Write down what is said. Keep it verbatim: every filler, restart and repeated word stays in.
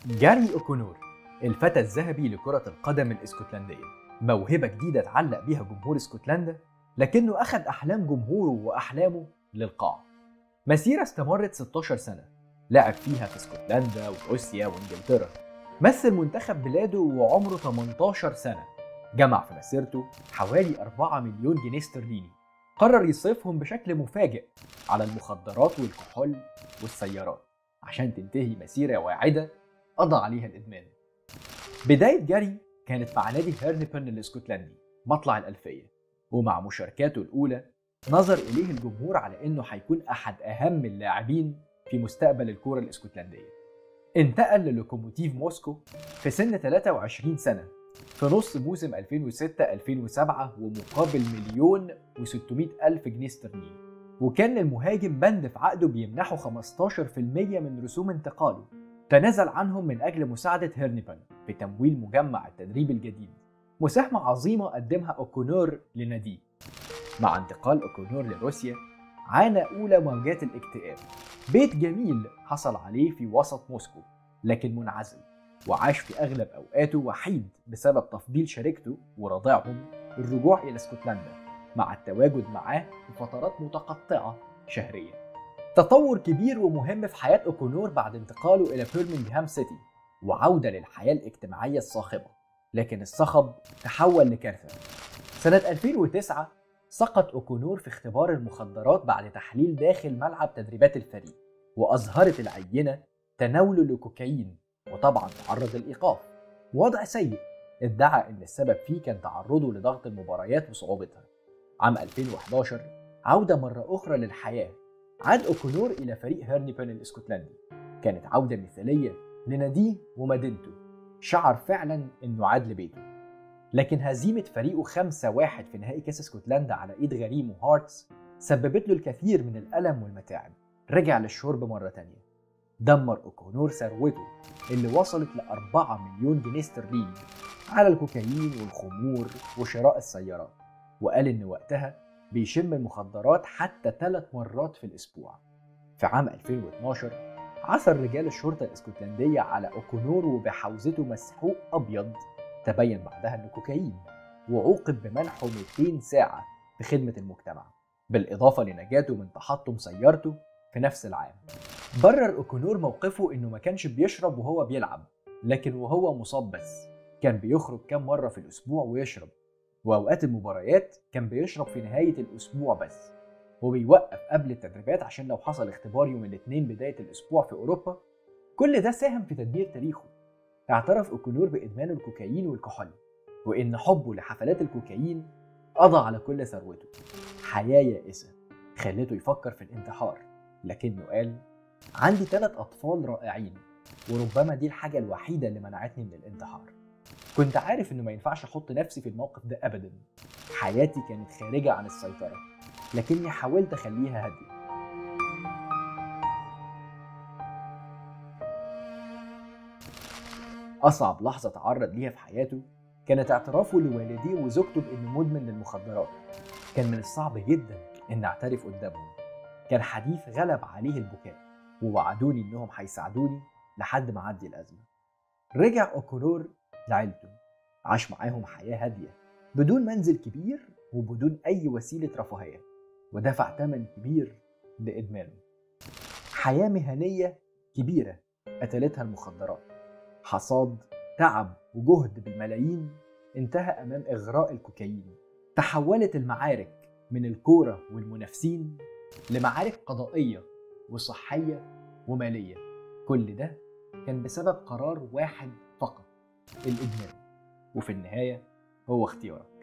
جاري أوكونور، الفتى الذهبي لكرة القدم الاسكتلندية، موهبة جديدة تعلق بيها جمهور اسكتلندا، لكنه أخذ أحلام جمهوره وأحلامه للقاع. مسيرة استمرت ستاشر سنة، لعب فيها في اسكتلندا وروسيا وانجلترا، مثل منتخب بلاده وعمره تمنتاشر سنة. جمع في مسيرته حوالي أربعة مليون جنيه استرليني، قرر يصرفهم بشكل مفاجئ على المخدرات والكحول والسيارات عشان تنتهي مسيرة واعدة قضى عليها الإدمان. بداية جاري كانت مع نادي هيرنيبن الاسكتلندي مطلع الألفية، ومع مشاركاته الأولى نظر إليه الجمهور على إنه هيكون أحد أهم اللاعبين في مستقبل الكرة الاسكتلندية. انتقل للوكوموتيف موسكو في سن ثلاثة وعشرين سنة في نص موسم ألفين وستة ألفين وسبعة ومقابل مليون وستمائة ألف جنيه استرليني، وكان المهاجم بند في عقده بيمنحه خمستاشر بالمية من رسوم انتقاله. تنازل عنهم من أجل مساعدة هيرنيبن في تمويل مجمع التدريب الجديد، مساهمة عظيمة قدمها أوكونور لناديه. مع انتقال أوكونور لروسيا عانى أولى موجات الاكتئاب. بيت جميل حصل عليه في وسط موسكو لكن منعزل، وعاش في أغلب أوقاته وحيد بسبب تفضيل شريكته ورضيعهم الرجوع إلى اسكتلندا مع التواجد معاه في فترات متقطعة شهرية. تطور كبير ومهم في حياة أوكونور بعد انتقاله إلى بيرمنغهام سيتي وعودة للحياة الاجتماعية الصاخبة، لكن الصخب تحول لكارثة. سنة ألفين وتسعة سقط أوكونور في اختبار المخدرات بعد تحليل داخل ملعب تدريبات الفريق، وأظهرت العينة تناوله لكوكايين، وطبعا تعرض للإيقاف. وضع سيء ادعى أن السبب فيه كان تعرضه لضغط المباريات وصعوبتها. عام ألفين وحداشر عودة مرة أخرى للحياة، عاد أوكونور إلى فريق هيرنيبن الاسكتلندي. كانت عودة مثالية لناديه ومدينته، شعر فعلا أنه عاد لبيته. لكن هزيمة فريقه خمسة واحد في نهائي كأس اسكتلندا على إيد غريمه هارتس سببت له الكثير من الألم والمتاعب. رجع للشرب مرة تانية. دمر أوكونور ثروته اللي وصلت لأربعة مليون جنيه استرليني على الكوكايين والخمور وشراء السيارات، وقال إن وقتها بيشم المخدرات حتى ثلاث مرات في الأسبوع. في عام ألفين واثناشر عثر رجال الشرطة الاسكتلندية على أوكونور وبحوزته مسحوق أبيض تبين بعدها انه كوكايين، وعوقب بمنحه مئتين ساعة في خدمة المجتمع، بالإضافة لنجاته من تحطم سيارته في نفس العام. برر أوكونور موقفه انه ما كانش بيشرب وهو بيلعب، لكن وهو مصاب بس. كان بيخرج كام مرة في الأسبوع ويشرب، وأوقات المباريات كان بيشرب في نهاية الأسبوع بس، وبيوقف قبل التدريبات عشان لو حصل اختبار يوم الاثنين بداية الأسبوع في أوروبا. كل ده ساهم في تدمير تاريخه. اعترف أوكونور بإدمانه الكوكايين والكحول، وإن حبه لحفلات الكوكايين قضى على كل ثروته. حياة يائسة خلته يفكر في الانتحار، لكنه قال: عندي ثلاث أطفال رائعين، وربما دي الحاجة الوحيدة اللي منعتني من الانتحار. كنت عارف إنه ما ينفعش أحط نفسي في الموقف ده أبدا. حياتي كانت خارجة عن السيطرة، لكني حاولت أخليها هادية. أصعب لحظة تعرض ليها في حياته كانت اعترافه لوالديه وزوجته بأنه مدمن للمخدرات. كان من الصعب جدا إن أعترف قدامهم. كان حديث غلب عليه البكاء، ووعدوني إنهم هيساعدوني لحد ما عدي الأزمة. رجع أوكونور لعيلته، عاش معاهم حياة هادية بدون منزل كبير وبدون أي وسيلة رفاهية، ودفع ثمن كبير لإدمانه. حياة مهنية كبيرة قتلتها المخدرات. حصاد تعب وجهد بالملايين انتهى أمام إغراء الكوكايين. تحولت المعارك من الكورة والمنافسين لمعارك قضائية وصحية ومالية. كل ده كان بسبب قرار واحد فقط: الإدمان. وفي النهاية هو اختيارك.